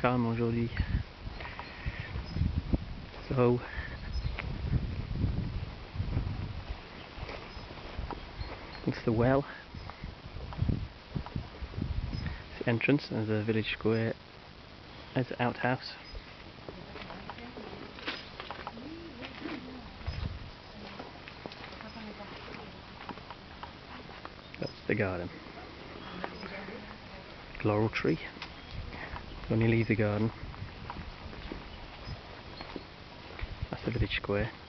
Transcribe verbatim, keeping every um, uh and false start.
carrément joli. So it's the well, it's the entrance of the village square as the outhouse. That's the garden. Laurel tree. When you leave the garden, that's the village square.